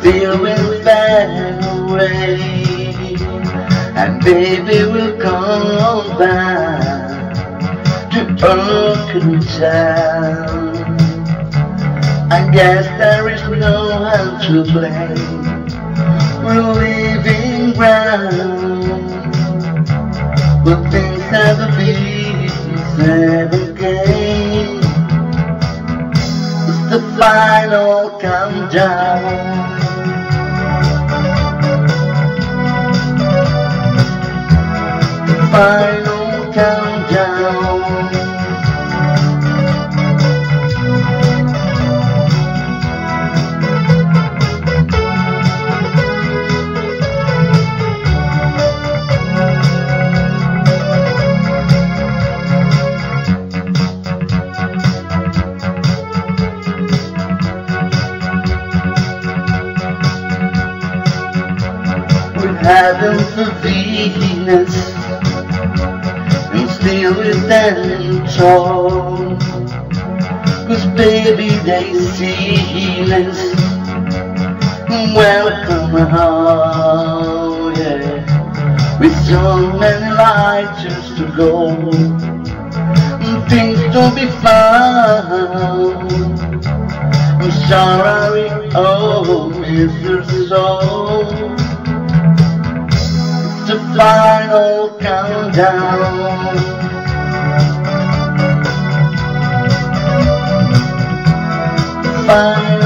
feel will fade away, and baby will come back to Uncle Town. I guess there is no one to blame. We're leaving ground, but things never be said again. It's the final countdown. Final countdown. Heaven for Venus, and still with them told, 'cause baby they see us. Welcome home, yeah, with so many lights to go, and things to be found. I'm sorry, oh Mr. Soul. The final countdown. Final